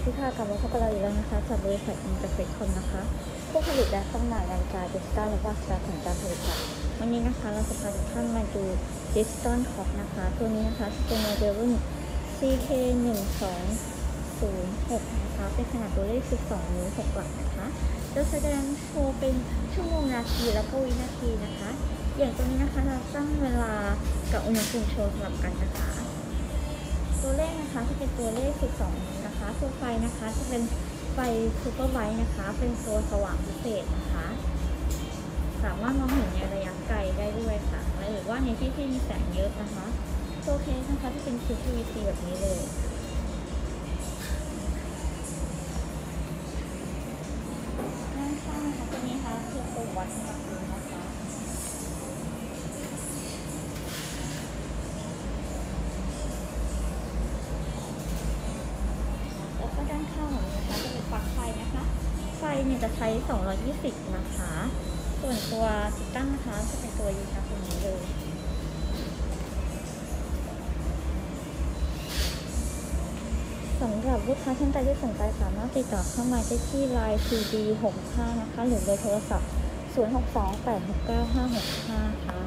ที่ค่ะกลับมาพบกับเราอีกแล้วนะคะจากบริษัทอินเตอร์เฟคคอมนะคะผู้ผลิตและจำหน่ายนาฬิกาดิจิตอลและวัสดุของการผลิตค่ะวันนี้นะคะเราจะพาทุกท่านมาดูดิจิตอลคล็อกนะคะตัวนี้นะคะเป็นโมเดลรุ่น CK1206 นะคะเป็นขนาดตัวเลข12 นิ้ว 6 หลักนะคะจะแสดงโชว์เป็นชั่วโมงนาทีแล้วก็วินาทีนะคะอย่างตัวนี้นะคะเราตั้งเวลากับอุณหภูมิโชว์สลับกันนะคะตัวเลขนะคะจะเป็นตัวเลข12 นิ้วนะคะตัวไฟนะคะจะเป็นไฟซูเปอร์ไวท์นะคะเป็นตัวสว่างพิเศษนะคะสามารถมองเห็นในระยะไกลได้ด้วยค่ะหรือว่าในที่มีแสงเยอะนะคะตัวเคสนะคะจะเป็นเคส PVC แบบนี้เลยด้านข้างนะคะตัวนี้นะคะคือตัววัดอุณหภูมินะคะแล้วก็ด้านข้างของนี้นะคะจะเป็นปลั๊กไฟนะคะไฟเนี่ยจะใช้220นะคะส่วนตัวติดตั้งนะคะจะเป็นตัวยูทับตรงนี้เลยสำหรับลูกค้าท่านใดที่สนใจสามารถติดต่อเข้ามาได้ที่ LINE CD65 นะคะหรือเบอร์โทรศัพท์0628695565 ค่ะ